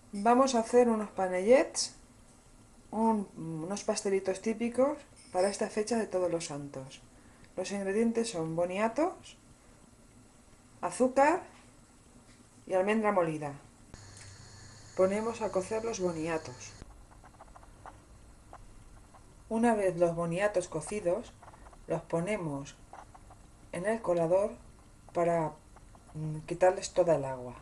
Vamos a hacer unos panellets, unos pastelitos típicos para esta fecha de Todos los Santos. Los ingredientes son boniatos, azúcar y almendra molida. Ponemos a cocer los boniatos. Una vez los boniatos cocidos, los ponemos en el colador para quitarles toda el agua.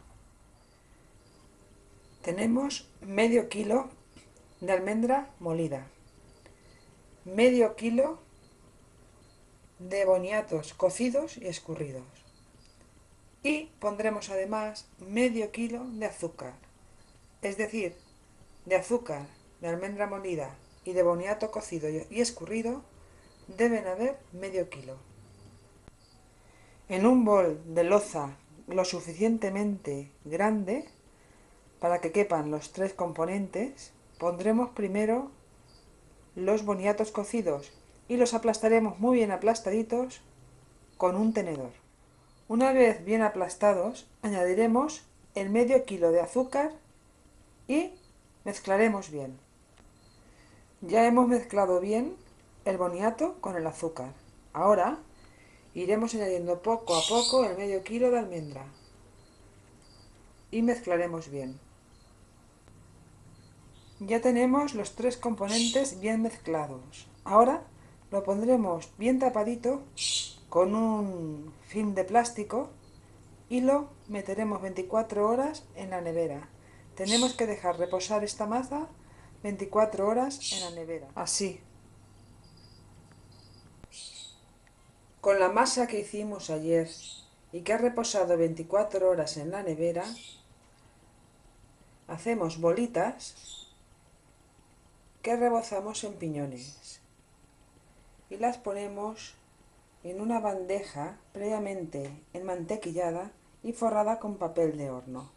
Tenemos medio kilo de almendra molida, medio kilo de boniatos cocidos y escurridos, y pondremos además medio kilo de azúcar, es decir, de azúcar, de almendra molida y de boniato cocido y escurrido deben haber medio kilo. En un bol de loza lo suficientemente grande para que quepan los tres componentes, pondremos primero los boniatos cocidos y los aplastaremos muy bien aplastaditos con un tenedor. Una vez bien aplastados, añadiremos el medio kilo de azúcar y mezclaremos bien. Ya hemos mezclado bien el boniato con el azúcar. Ahora iremos añadiendo poco a poco el medio kilo de almendra y mezclaremos bien. Ya tenemos los tres componentes bien mezclados. Ahora lo pondremos bien tapadito con un film de plástico y lo meteremos 24 horas en la nevera. Tenemos que dejar reposar esta masa 24 horas en la nevera. Así. Con la masa que hicimos ayer y que ha reposado 24 horas en la nevera, hacemos bolitas que rebozamos en piñones y las ponemos en una bandeja previamente enmantequillada y forrada con papel de horno.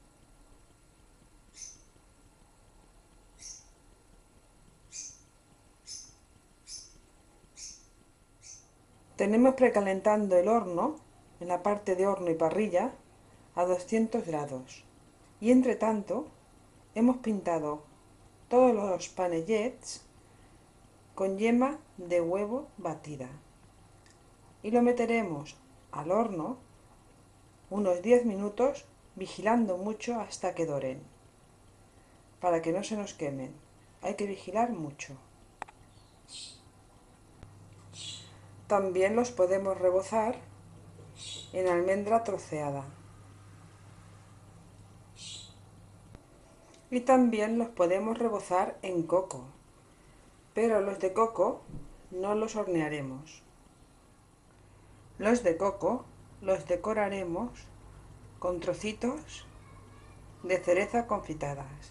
Tenemos precalentando el horno en la parte de horno y parrilla a 200 grados y entre tanto hemos pintado todos los panellets con yema de huevo batida y lo meteremos al horno unos 10 minutos vigilando mucho hasta que doren, para que no se nos quemen. Hay que vigilar mucho. También los podemos rebozar en almendra troceada. Y también los podemos rebozar en coco, pero los de coco no los hornearemos. Los de coco los decoraremos con trocitos de cereza confitadas.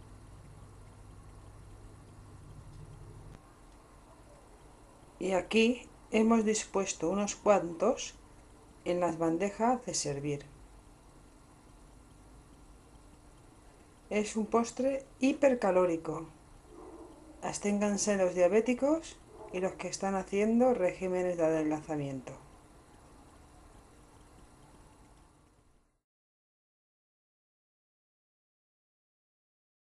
Y aquí hemos dispuesto unos cuantos en las bandejas de servir. Es un postre hipercalórico. Absténganse los diabéticos y los que están haciendo regímenes de adelgazamiento.